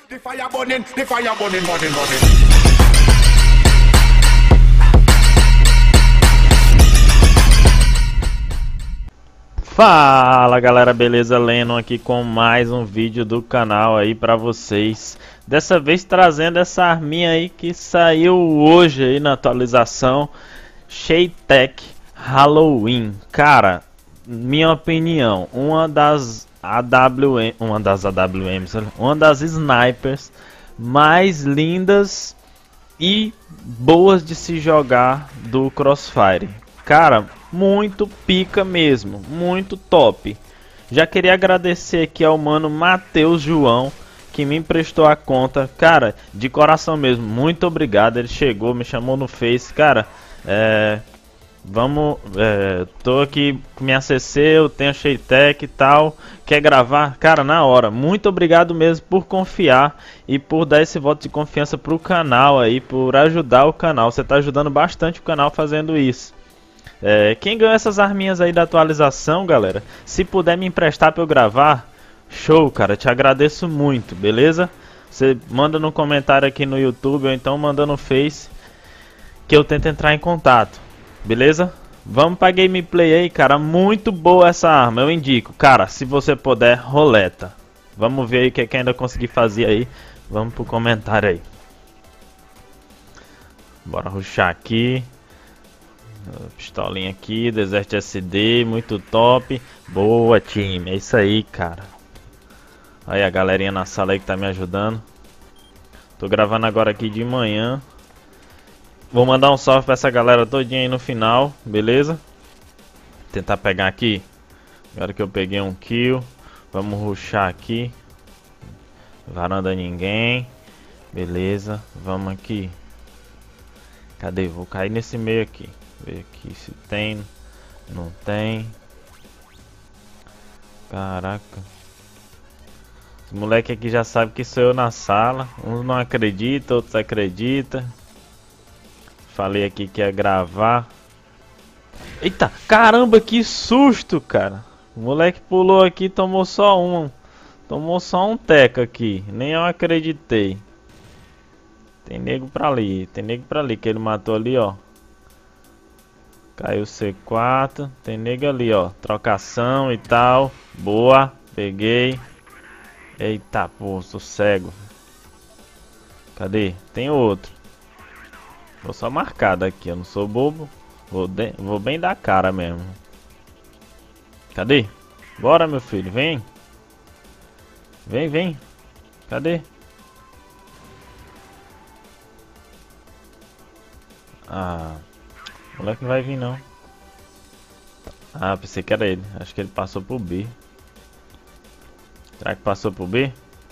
The fire burning, burning. Fala galera, beleza? Lennon aqui com mais um vídeo do canal aí pra vocês. Dessa vez trazendo essa arminha aí que saiu hoje aí na atualização Shaytek Halloween. Cara, minha opinião, uma das snipers mais lindas e boas de se jogar do Crossfire. Cara, muito pica mesmo, muito top. Já queria agradecer aqui ao mano Matheus João, que me emprestou a conta. Cara, de coração mesmo, muito obrigado. Ele chegou, me chamou no Face. Cara, tô aqui com minha CC, eu tenho Shaytek e tal. Quer gravar? Cara, na hora. Muito obrigado mesmo por confiar e por dar esse voto de confiança pro canal aí, por ajudar o canal. Você tá ajudando bastante o canal fazendo isso. Quem ganhou essas arminhas aí da atualização, galera, se puder me emprestar pra eu gravar, show, cara, te agradeço muito, beleza? Você manda no comentário aqui no YouTube ou então manda no Face que eu tento entrar em contato, beleza? Vamos pra gameplay aí, cara, muito boa essa arma, eu indico, cara, se você puder, roleta. Vamos ver aí o que ainda consegui fazer aí, vamos pro comentário aí. Bora rushar aqui. Pistolinha aqui, Desert SD, muito top. Boa, time, é isso aí, cara. Aí a galerinha na sala aí que tá me ajudando. Tô gravando agora aqui de manhã. Vou mandar um salve pra essa galera todinha aí no final, beleza? Tentar pegar aqui. Agora que eu peguei um kill. Vamos rushar aqui. Varanda ninguém. Beleza, vamos aqui. Cadê? Vou cair nesse meio aqui. Ver aqui se tem. Não tem. Caraca. Os moleque aqui já sabe que sou eu na sala. Uns não acreditam, outros acreditam. Falei aqui que ia gravar. Eita, caramba, que susto, cara. O moleque pulou aqui e tomou só um. Tomou só um teco aqui. Nem eu acreditei. Tem nego pra ali. Tem nego pra ali que ele matou ali, ó. Caiu C4, tem nego ali, ó, trocação e tal. Boa, peguei. Eita, pô, sou cego. Cadê? Tem outro. Vou só marcar daqui, eu não sou bobo. Vou bem da cara mesmo. Cadê? Bora, meu filho, vem. Vem, vem. Cadê? Ah... O moleque não vai vir não. Ah, pensei que era ele. Acho que ele passou pro B. Será que passou pro B?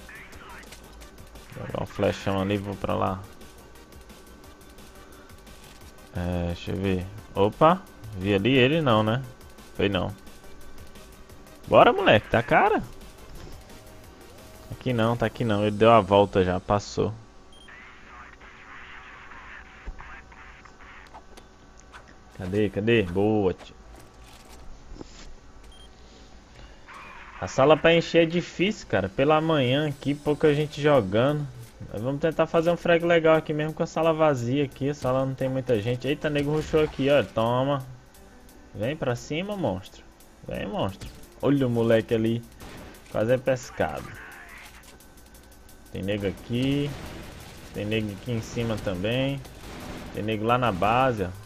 Vou jogar um flechão ali e vou pra lá. Deixa eu ver. Opa! Vi ali ele não, né? Foi não. Bora, moleque, tá cara? Aqui não, tá aqui não. Ele deu a volta já, passou. Cadê? Cadê? Boa. A sala pra encher é difícil, cara. Pela manhã aqui, pouca gente jogando. Mas vamos tentar fazer um frag legal aqui mesmo com a sala vazia aqui. A sala não tem muita gente. Eita, nego rushou aqui, ó. Toma. Vem pra cima, monstro. Vem, monstro. Olha o moleque ali. Quase é pescado. Tem nego aqui. Tem nego aqui em cima também. Tem nego lá na base, ó.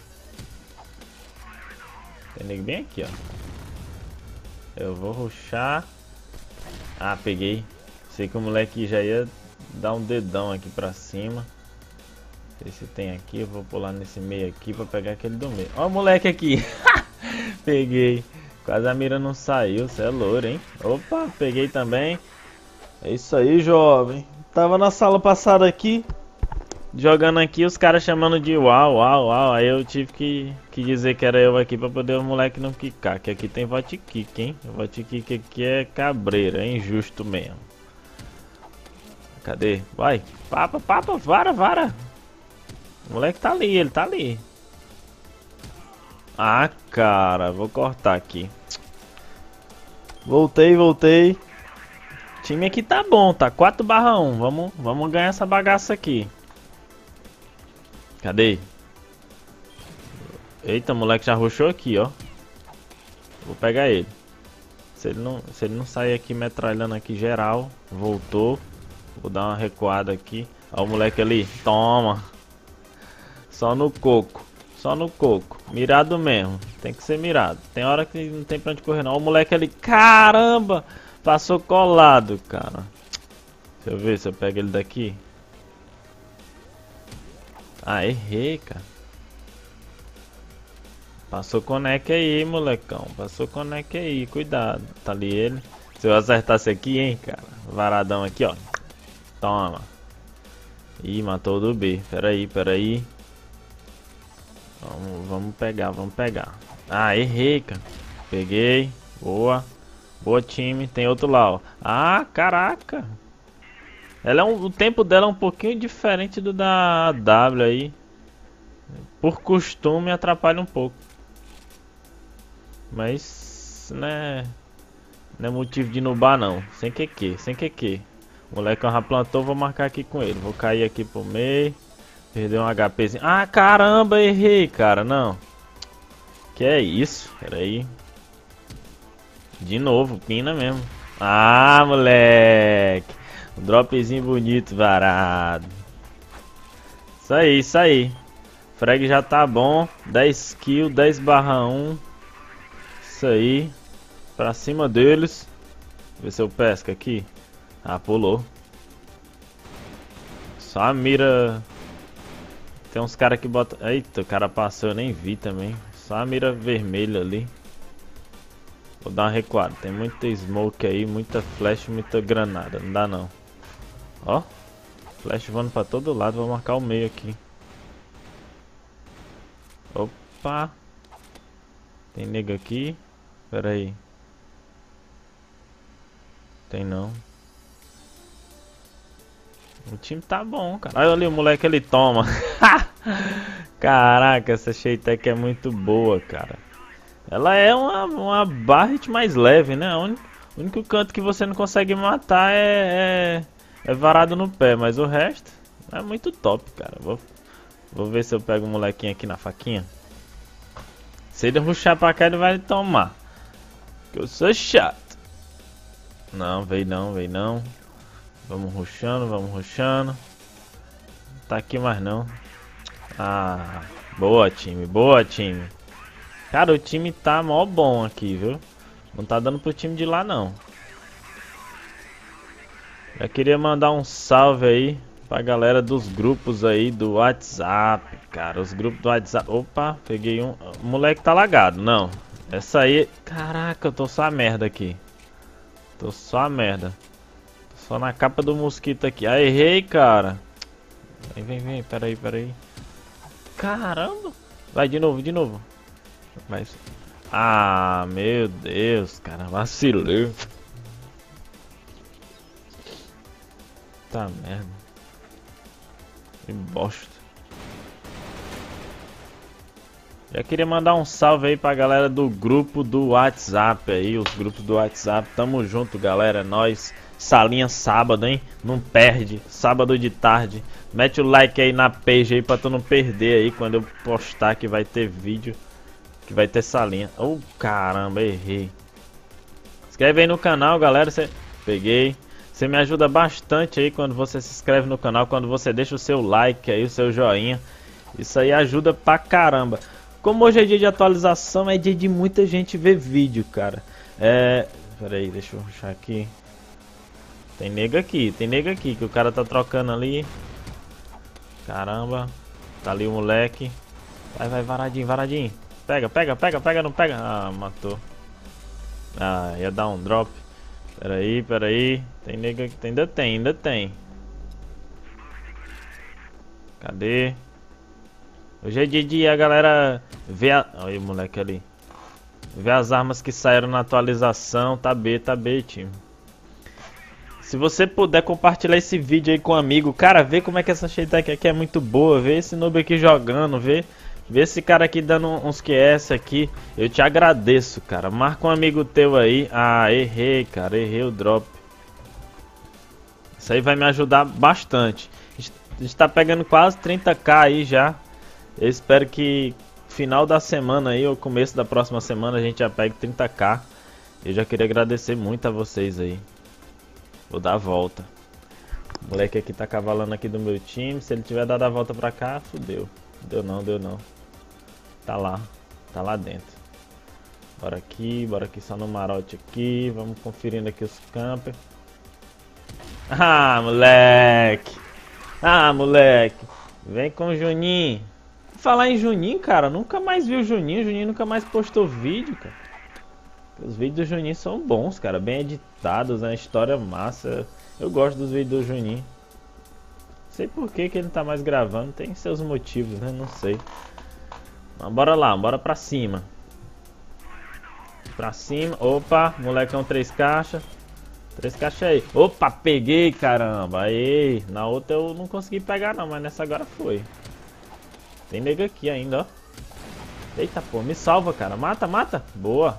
Tem nego bem aqui, ó. Eu vou rushar. Ah, peguei. Sei que o moleque já ia dar um dedão aqui pra cima. Não sei se tem aqui. Eu vou pular nesse meio aqui pra pegar aquele do meio. Ó o moleque aqui. Peguei. Quase a mira não saiu. Você é louro, hein? Opa, peguei também. É isso aí, jovem. Tava na sala passada aqui. Jogando aqui, os caras chamando de uau, uau, uau. Aí eu tive que dizer que era eu aqui pra poder o moleque não quicar. Que aqui tem vote kick, hein? O vote kick aqui é cabreiro, é injusto mesmo. Cadê? Vai, papa, papa, vara, vara. O moleque tá ali, ele tá ali. Ah, cara, vou cortar aqui. Voltei, voltei. time aqui tá bom, tá 4/1. Vamos ganhar essa bagaça aqui. Cadê? Eita, o moleque já rushou aqui, ó. Vou pegar ele. Se ele não sair aqui metralhando aqui geral, voltou. Vou dar uma recuada aqui. Ó o moleque ali, toma. Só no coco, só no coco. Mirado mesmo, tem que ser mirado. Tem hora que não tem pra onde correr não. Ó o moleque ali, caramba. Passou colado, cara. Deixa eu ver se eu pego ele daqui. Ah, errei, cara. Passou conec aí, molecão. Passou conec aí, cuidado. Tá ali ele. Se eu acertasse aqui, hein, cara. Varadão aqui, ó. Toma. Ih, matou o do B. Pera aí. Vamos pegar. Ah, errei, cara. Peguei. Boa. Boa, time. Tem outro lá, ó. Ah, caraca. O tempo dela é um pouquinho diferente do da W aí. Por costume, atrapalha um pouco. Mas, né, não é motivo de nubar não. Sem QQ. O moleque já plantou, vou marcar aqui com ele. Vou cair aqui pro meio. Perdeu um HPzinho. Ah, caramba, errei, cara. Não. Que é isso? Pera aí. De novo, pina mesmo. Ah, moleque. Um dropzinho bonito, varado. Isso aí. Frag já tá bom. 10 kills, 10/1. Isso aí. Pra cima deles. Ver se eu pesco aqui. Ah, pulou. Só a mira. Tem uns caras que botam. Eita, o cara passou, eu nem vi também. Só a mira vermelha ali. Vou dar uma recuada. Tem muita smoke aí, muita flash, muita granada. Não dá não. Ó. Flash voando pra todo lado. Vou marcar o meio aqui. Opa. Tem nego aqui. Pera aí. Tem não. O time tá bom, cara. Olha ali o moleque, ele toma. Caraca, essa Shaytek é muito boa, cara. Ela é uma Barret mais leve, né? O único canto que você não consegue matar é varado no pé. Mas o resto é muito top, cara. Vou ver se eu pego o molequinho aqui na faquinha. Se ele rushar pra cá, ele vai tomar. Que eu sou chato. Não, veio não. Vamos rushando. Tá aqui mais não. Ah, boa time. Cara, o time tá mó bom aqui, viu? Não tá dando pro time de lá não. Eu queria mandar um salve aí pra galera dos grupos aí do WhatsApp, cara. Os grupos do WhatsApp. Opa, peguei um. O moleque tá lagado, não. Essa aí. Caraca, eu tô só a merda aqui. Tô só na capa do mosquito aqui. Ah, errei, cara. Vem. Pera aí. Caramba. Vai, de novo. Vai. Ah, meu Deus, cara. Vacilei. Tá merda. Que bosta. Já queria mandar um salve aí pra galera do grupo do WhatsApp aí. Os grupos do WhatsApp. Tamo junto, galera. É nóis. Salinha sábado, hein? Não perde. Sábado de tarde. Mete o like aí na page aí pra tu não perder aí quando eu postar que vai ter vídeo. Que vai ter salinha. Oh, caramba, errei. Inscreve aí no canal, galera. Peguei. Você me ajuda bastante aí quando você se inscreve no canal. Quando você deixa o seu like aí, o seu joinha. Isso aí ajuda pra caramba. Como hoje é dia de atualização, é dia de muita gente ver vídeo, cara. Pera aí, deixa eu rushar aqui. Tem nego aqui que o cara tá trocando ali. Caramba. Tá ali o moleque. Vai, varadinho. Pega, não pega. Ah, matou. Ah, ia dar um drop. Pera aí. Tem nego aqui, ainda tem. Cadê? Hoje é dia de a galera ver olha o moleque ali. Ver as armas que saíram na atualização. Tá B, time. Se você puder compartilhar esse vídeo aí com um amigo, cara, vê como é que essa Shaytek aqui é muito boa. Vê esse noob aqui jogando, vê esse cara aqui dando uns QS aqui. Eu te agradeço, cara. Marca um amigo teu aí. Ah, errei, cara. Errei o drop. Isso aí vai me ajudar bastante. A gente tá pegando quase 30k aí já. Eu espero que final da semana aí, ou começo da próxima semana, a gente já pegue 30k. Eu já queria agradecer muito a vocês aí. Vou dar a volta. O moleque aqui tá cavalando aqui do meu time. Se ele tiver dado a volta pra cá, fudeu. Deu não, deu não. Tá lá dentro. Bora aqui só no marote aqui. Vamos conferindo aqui os campers. Ah, moleque. Ah, moleque. Vem com o Juninho. Falar em Juninho, cara, nunca mais vi o Juninho. O Juninho nunca mais postou vídeo, cara. Os vídeos do Juninho são bons, cara. Bem editados, né? História massa. Eu gosto dos vídeos do Juninho. Não sei por que ele não tá mais gravando. Tem seus motivos, né? Não sei. Mas bora lá, bora pra cima. Pra cima. Opa, molecão 3 caixas. 3 caixas aí. Opa, peguei, caramba. Aí, na outra eu não consegui pegar não, mas nessa agora foi. Tem nego aqui ainda, ó. Eita, pô, me salva, cara. Mata, mata. Boa.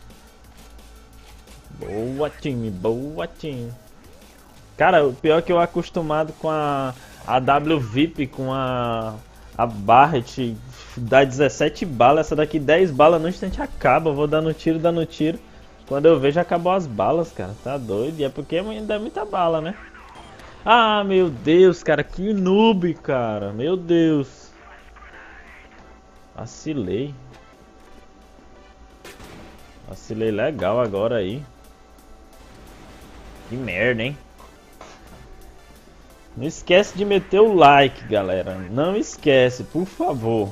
Boa, time. Boa, time. Cara, o pior é que eu acostumado com a W VIP, com a Barret, dá 17 balas. Essa daqui 10 balas no instante acaba. Eu vou dando tiro, dando tiro. Quando eu vejo, acabou as balas, cara. Tá doido? E é porque ainda é muita bala, né? Ah, meu Deus, cara. Que noob, cara. Meu Deus. Vacilei. Vacilei legal agora aí. Que merda, hein? Não esquece de meter o like, galera. Não esquece, por favor.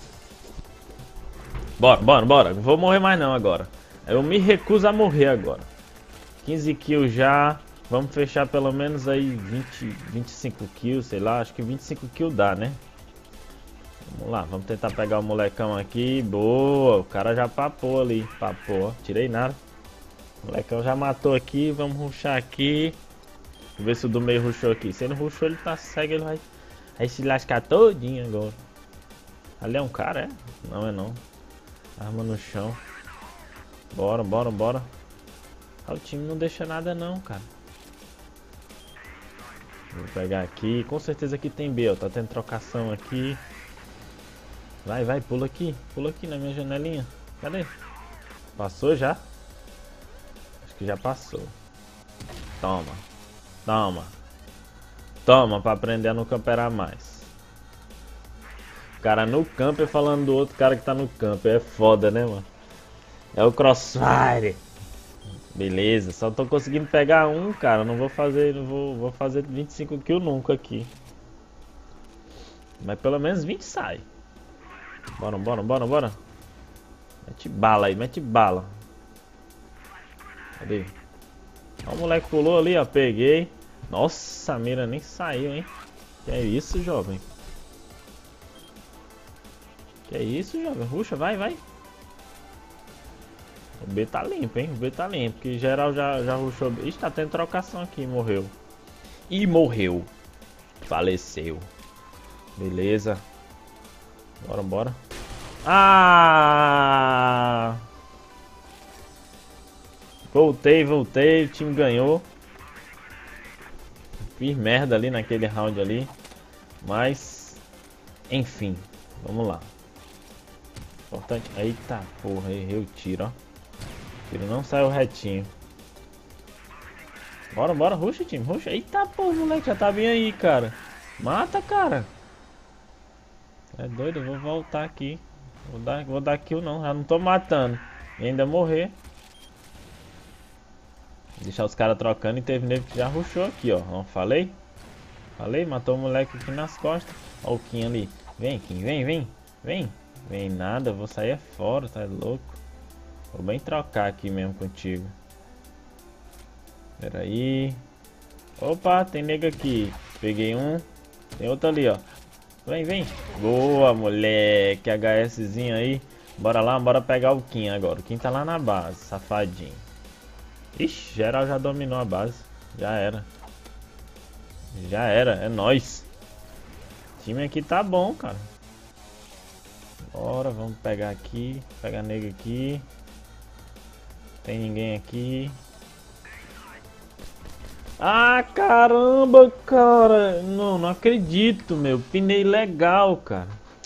Bora, bora, bora. Não vou morrer mais não agora. Eu me recuso a morrer agora. 15 kills já. Vamos fechar pelo menos aí 25 kills, sei lá. Acho que 25 kills dá, né? Vamos lá, vamos tentar pegar o molecão aqui. Boa, o cara já papou ali. Papou, tirei nada. O molecão já matou aqui. Vamos rushar aqui. Vou ver se o do meio rushou aqui. Se ele não rushou, ele tá cego. Ele vai se lascar todinho agora. Ali é um cara, é? Não é não. Arma no chão. Bora, bora, bora. Ah, o time não deixa nada não, cara. Vou pegar aqui. Com certeza aqui tem B, ó. Tá tendo trocação aqui. Vai, vai, pula aqui. Pula aqui na minha janelinha. Cadê? Passou já? Acho que já passou. Toma. Toma. Toma pra aprender a não camperar mais. O cara no camper falando do outro cara que tá no camper. É foda, né, mano? É o Crossfire. Beleza, só tô conseguindo pegar um, cara. Não vou fazer, vou fazer 25 kills nunca aqui. Mas pelo menos 20 sai. Bora, bora, bora, bora. Mete bala aí, mete bala. Cadê? Ó, o moleque pulou ali, ó. Peguei. Nossa, a mira nem saiu, hein? Que é isso, jovem? Que é isso, jovem? Ruxa, vai, vai. O B tá limpo, hein? O B tá limpo. Que geral já ruxou. Ixi, tá tendo trocação aqui. Morreu. E morreu. Faleceu. Beleza. Bora, bora. Ah! Voltei, voltei. O time ganhou. Fiz merda ali naquele round ali. Mas, enfim. Vamos lá. Importante. Eita porra, errei o tiro, ó. O tiro não saiu retinho. Bora, bora, ruxa, time, ruxa. Eita porra, moleque, já tá bem aí, cara. Mata, cara. É doido, eu vou voltar aqui. Vou dar kill não, já não tô matando. E ainda morrer. Deixar os caras trocando e teve nego que já rushou aqui, ó. Ó, falei? Falei, matou o moleque aqui nas costas. Ó o Kim ali. Vem, Kim, vem, vem. Vem. Vem nada, eu vou sair fora, tá louco? Vou bem trocar aqui mesmo contigo. Pera aí. Opa, tem nego aqui. Peguei um. Tem outro ali, ó. Vem, vem. Boa, moleque. HSzinho aí. Bora lá, bora pegar o Kim agora. O Kim tá lá na base, safadinho. Ixi, geral já dominou a base. Já era. Já era, é nóis. O time aqui tá bom, cara. Bora, vamos pegar aqui. Pegar nego aqui. Tem ninguém aqui. Ah, caramba, cara. Não, não acredito, meu. Pinei legal, cara.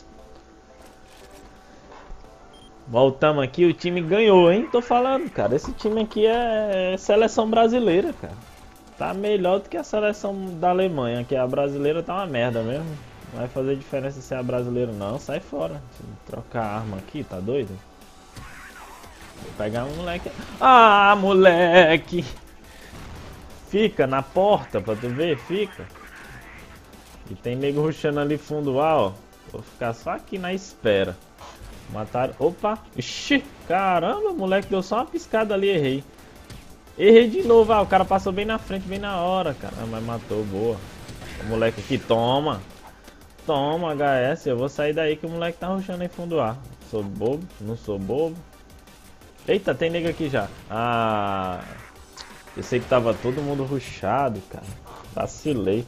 Voltamos aqui, o time ganhou, hein? Tô falando, cara. Esse time aqui é seleção brasileira, cara. Tá melhor do que a seleção da Alemanha, que a brasileira tá uma merda mesmo. Não vai fazer diferença ser a brasileira, não. Sai fora. Trocar a arma aqui, tá doido? Vou pegar um moleque. Ah, moleque! Fica na porta pra tu ver, fica. E tem nego rushando ali fundo A, ó. Vou ficar só aqui na espera. Mataram. Opa! Ixi! Caramba, o moleque deu só uma piscada ali, errei. Errei de novo, o cara passou bem na frente, bem na hora, cara. Mas matou, boa. O moleque aqui, toma. Toma, HS. Eu vou sair daí que o moleque tá rushando em fundo A. Sou bobo? Não sou bobo. Eita, tem nego aqui já. Ah... Eu sei que tava todo mundo rushado, cara. Vacilei.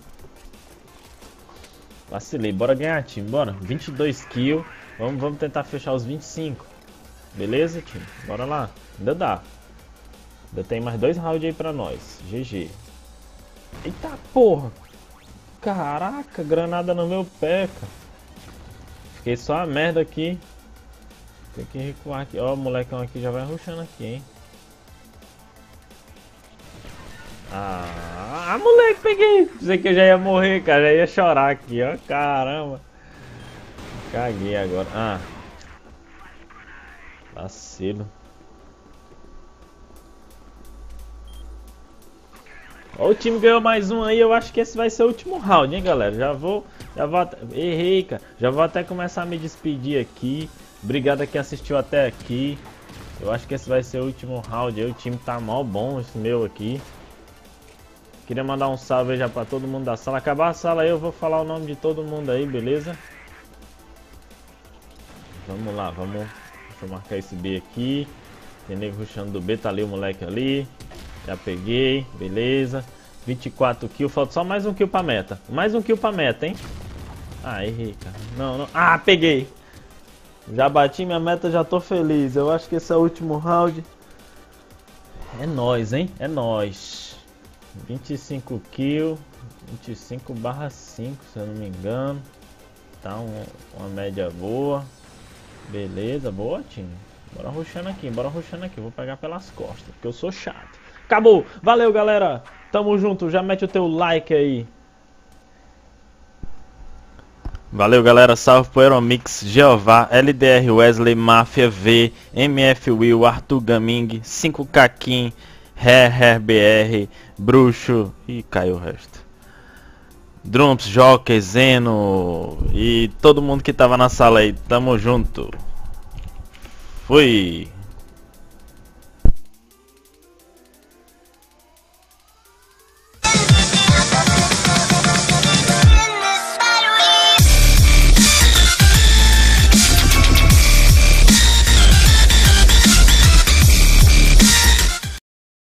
Vacilei. Bora ganhar, time. Bora. 22 kills. Vamos tentar fechar os 25. Beleza, time? Bora lá. Ainda dá. Ainda tem mais 2 rounds aí pra nós. GG. Eita porra. Caraca, granada no meu pé, cara. Fiquei só a merda aqui. Tem que recuar aqui. Ó, o molecão aqui já vai rushando aqui, hein. Ah, moleque, peguei. Pensei que eu já ia morrer, cara. Já ia chorar aqui, ó. Caramba. Caguei agora. Ah. Vacilo. Ó, o time ganhou mais um aí. Eu acho que esse vai ser o último round, hein, galera. Já vou. Errei, cara. Já vou até começar a me despedir aqui. Obrigado a quem assistiu até aqui. Eu acho que esse vai ser o último round aí. O time tá mó bom, esse meu aqui. Queria mandar um salve aí já pra todo mundo da sala. Acabar a sala aí, eu vou falar o nome de todo mundo aí, beleza? Vamos lá, vamos. Deixa eu marcar esse B aqui. Tem nego rushando do B, tá ali o moleque ali. Já peguei, beleza. 24 kills, falta só mais um kill pra meta. Mais um kill pra meta, hein? Ah, errei, cara. Não, não. Ah, peguei! Já bati minha meta, já tô feliz. Eu acho que esse é o último round. É nóis, hein? É nóis. 25 kills, 25/5, se eu não me engano. Tá uma média boa. Beleza, boa, time. Bora rushando aqui, bora rushando aqui. Vou pegar pelas costas, porque eu sou chato. Acabou, valeu, galera. Tamo junto, já mete o teu like aí. Valeu, galera. Salve pro Aeromix, Jeová, LDR Wesley, Máfia V, MF Will, Arthur Gaming, 5K Kim, BR, Bruxo e caiu o resto. Drumps, Joker, Zeno e todo mundo que tava na sala aí. Tamo junto. Fui.